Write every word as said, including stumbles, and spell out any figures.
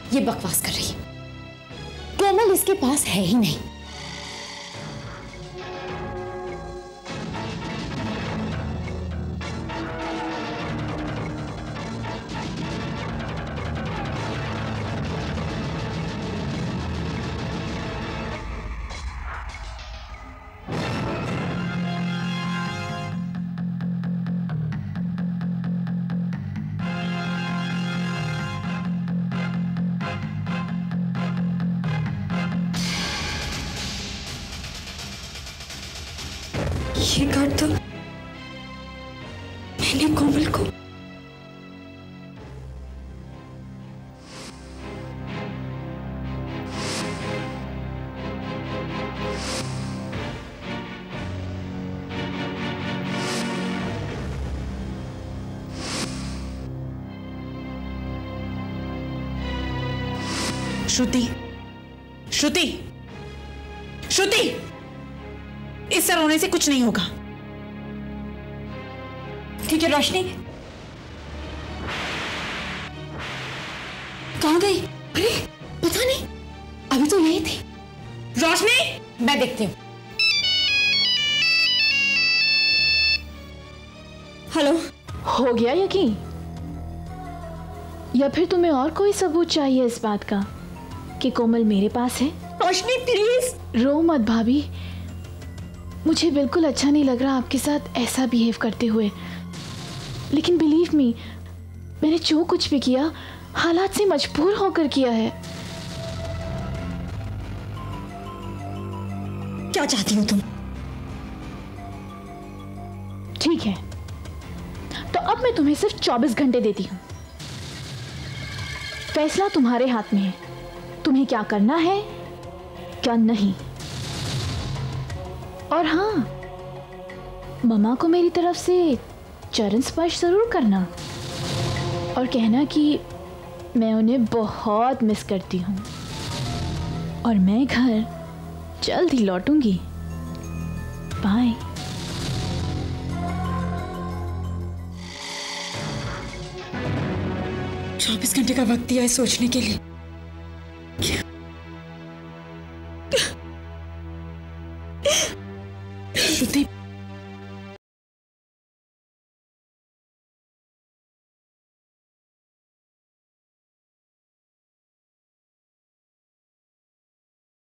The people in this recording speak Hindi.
ये बकवास कर रही है। कोमल इसके पास है ही नहीं। ये कार्ड तो मैंने कोमल को श्रुति, श्रुति, श्रुति, इस तरह रोने से कुछ नहीं होगा। ठीक है रोशनी, कहाँ गई? अरे पता नहीं, अभी तो यही थी। रोशनी, मैं देखती हूँ। हेलो, हो गया यकीन? या फिर तुम्हें और कोई सबूत चाहिए इस बात का कि कोमल मेरे पास है? रोशनी प्लीज। रो मत भाभी, मुझे बिल्कुल अच्छा नहीं लग रहा आपके साथ ऐसा बिहेव करते हुए, लेकिन बिलीव मी, मैंने जो कुछ भी किया हालात से मजबूर होकर किया है। क्या चाहती हो तुम? ठीक है, तो अब मैं तुम्हें सिर्फ चौबीस घंटे देती हूँ। फैसला तुम्हारे हाथ में है, तुम्हें क्या करना है क्या नहीं। और हाँ, मम्मा को मेरी तरफ से चरण स्पर्श जरूर करना और कहना कि मैं उन्हें बहुत मिस करती हूँ और मैं घर जल्द ही लौटूंगी। बाय। चौबीस घंटे का वक्त दिया है सोचने के लिए। श्रुति,